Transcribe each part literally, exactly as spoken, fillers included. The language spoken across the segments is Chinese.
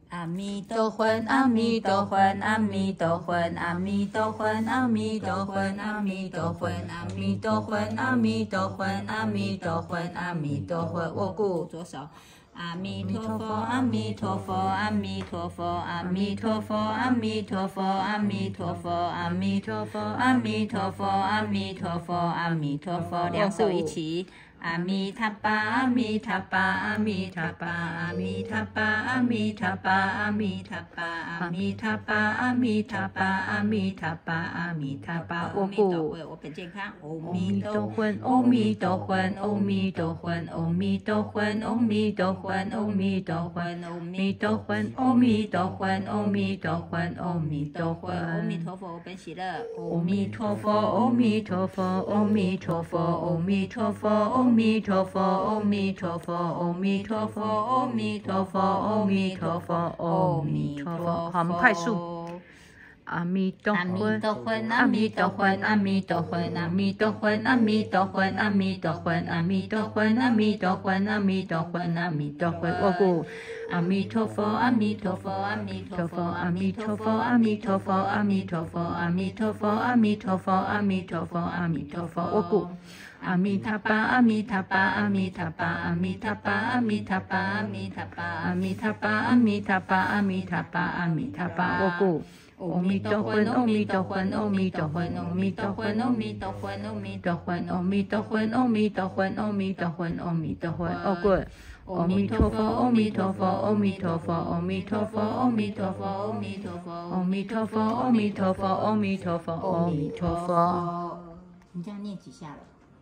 阿弥陀佛，阿弥陀佛，阿弥陀佛，阿弥陀佛，阿弥陀佛，阿弥陀佛，阿弥陀佛，阿弥陀佛，阿弥陀佛，阿弥陀佛。握固左手。阿弥陀佛，阿弥陀佛，阿弥陀佛，阿弥陀佛，阿弥陀佛，阿弥陀佛，阿弥陀佛，阿弥陀佛，阿弥陀佛，阿弥陀佛。两手一起。阿弥陀佛，阿弥陀佛，阿弥陀佛，阿弥陀佛，阿弥陀佛，阿弥陀佛，阿弥陀佛，阿弥陀佛，阿弥陀佛，阿弥陀佛。阿弥陀佛，我本健康。阿弥陀佛，阿弥陀佛，阿弥陀佛，阿弥陀佛，阿弥陀佛，阿弥陀佛，阿弥陀佛，阿弥陀佛，阿弥陀佛，阿弥陀佛，阿弥陀佛，我本喜乐。阿弥陀佛，阿弥陀佛，阿弥陀佛，阿弥陀佛。阿弥陀佛，阿弥陀佛，阿弥陀佛，阿弥陀佛，阿弥陀佛，阿弥陀佛。好，我们快速。阿弥陀佛，阿弥陀佛，阿弥陀佛，阿弥陀佛，阿弥陀佛，阿弥陀佛，阿弥陀佛，阿弥陀佛，阿弥陀佛，阿弥陀佛，阿弥陀佛。握固。阿弥陀佛，阿弥陀佛，阿弥陀佛，阿弥陀佛，阿弥陀佛，阿弥陀佛，阿弥陀佛，阿弥陀佛，阿弥陀佛，阿弥陀佛。握固。阿弥陀佛，阿弥陀佛，阿弥陀佛，阿弥陀佛，阿弥陀佛，阿弥陀佛，阿弥陀佛，阿弥陀佛，阿弥陀佛，阿弥陀佛。握固。阿弥陀佛，阿弥陀佛，阿弥陀佛，阿弥陀佛，阿弥陀佛，阿弥陀佛，阿弥陀佛，阿弥陀佛，阿弥陀佛，阿弥陀佛。握固。阿弥陀佛，阿弥陀佛，阿弥陀佛，阿弥陀佛，阿弥陀佛，阿弥陀佛，阿弥陀佛，阿弥陀佛，阿弥陀佛，阿弥陀佛。你这样念几下了？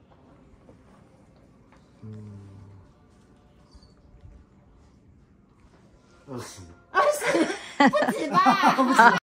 嗯，二十， 二十不止吧？